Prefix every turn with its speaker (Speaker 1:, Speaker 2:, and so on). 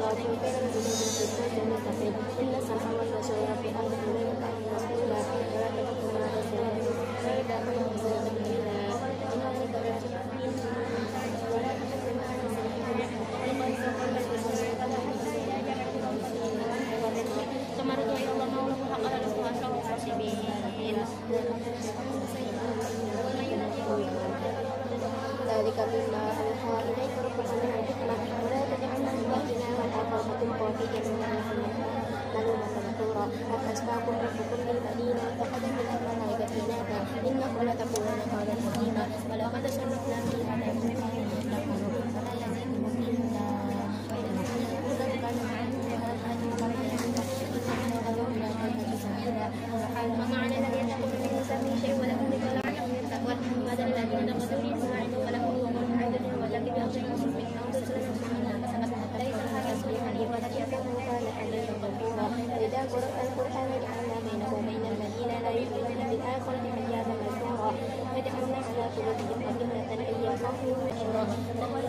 Speaker 1: صراط غير المغضوب عليهم ولا الضالين. إن السمع والبصر والفؤاد كل أولئك مسؤولا ولا تزكوا ما ليس له فإذا قضى فسبح ولا تحزن ما ليس ثم ردوا إلى الله مولاهم حق له وأشرف الحاسبين. ذلك مما أوحى إليك ربك من الحكمة ولا تجعل مع الله إلها آخر فتلقى في جهنم ملوما مدحورا. أفأسفاكم ربكم بالبنين واتخذ من الملائكة إناثا إنكم لتقولون قولا عظيما ولقد صرفنا في هذا القرآن ليذكروا فلا يزيدهم إلا هدى كان وما على الذين يتقون من سبيل شيء ولهم ذكر لعلهم يتقون وهذا الذين نقضوا دينهم عنده ولهم وقوم عدل والذي بأخذ نصر من أو تسر نصر منها كسبت ليس هذا صليحا ولا يكون كان عليه غفورا. وإذا قرأت القرآن جعلنا بينه وبين الذين لا يؤمنون بالآخرة حجابا مستورا وجعلنا على قلوبهم أكنة أن يفقهوا وأبصارا